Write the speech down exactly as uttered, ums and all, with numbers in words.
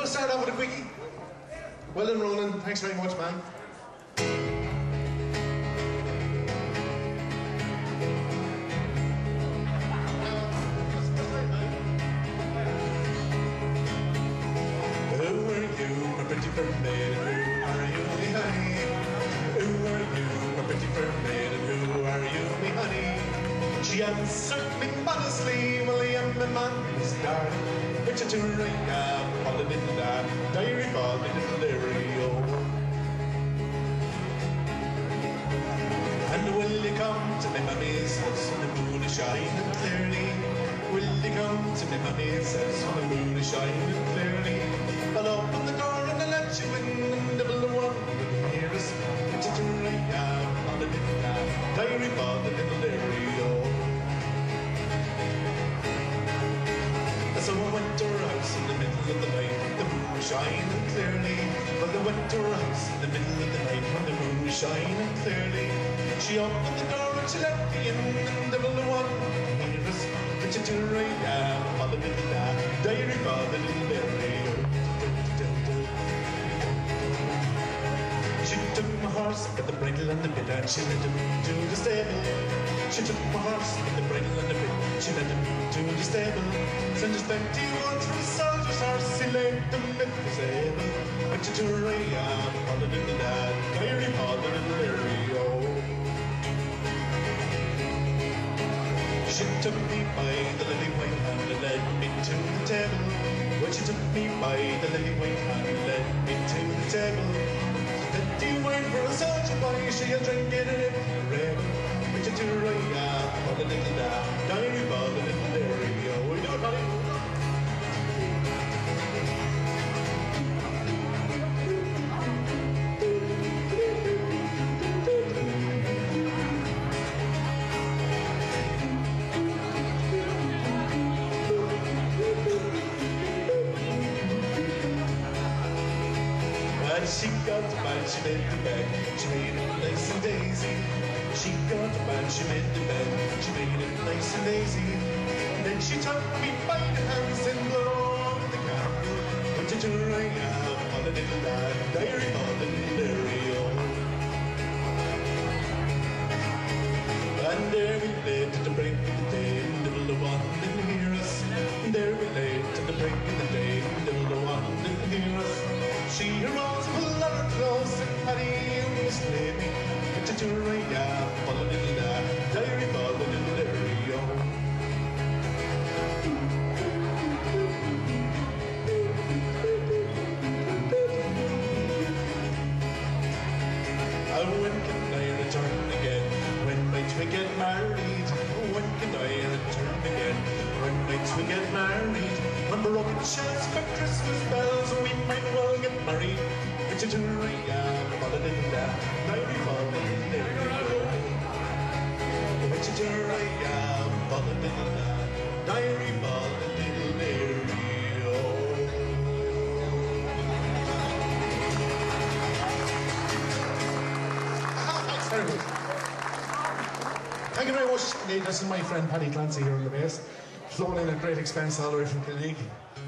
to start off with a quickie. Well done, Ronan. Thanks very much, man. Who are you, my pretty fair maiden? Who are you, me honey? Who are you, my pretty fair maiden? Who are you, me honey? She answered me modestly, well, I am the man's darling. Which a turaya, all in that diary, all in the Lario. And will you come to me, mummy's house when the moon is shining clearly? Will you come to me, mummy's house when the moon is shining clearly? I'll open the door and I'll let you in, and double the one will hear us. Which a turaya, all in that diary, all in the Lario. So I went to her house in the middle of the night, the moon was shining clearly. Well, I went to her house in the middle of the night, when the moon was shining clearly. She opened the door and she let me in, and double the one hear us. But you do right now, all the little da, diary, all the little diary. She took my horse, got the bridle and the bit, and she led him to the stable. She took my horse, got the bridle and the bit, she led him to the stable. Sent us twenty words from the soldier's horse, he laid them in the stable. Went to Turaya, all the little lad, diary, all the little area. She took me by the lily white hand and led me to the table. Well, she took me by the lily white hand and led me to the table. Twenty wine for a soldier boy, she a drinking in it, rebel. Went to Turaya, all the little lad, diary, all the little area. We know about it. She got the bed, she made the bed, she made it nice and daisy. She got the bed, she made the bed, she made it nice and daisy. Then she took me by the hands and blew the candle. Went to Turaya, all the little lad, diary, all the little area. And there we lay to the break of the day, and the little one didn't hear us. And there we lay to the break of the day, and the little one didn't hear us. She arose, pulled on her clothes, and Paddy almost laid me. Went to Turaya, all the little lad, diary, all the little area. When can I return again? When might we get married? When can I return again? When might we get married? When broken shells for Christmas bells, we might well get married. It's a Turaya, all the little lad, diary, all the little area. It's a Turaya, all the little lad, diary, all the little area. Very good. Thank you very much indeed. This is my friend Paddy Clancy here on the bass, flown in at great expense all the way from Kilkenny.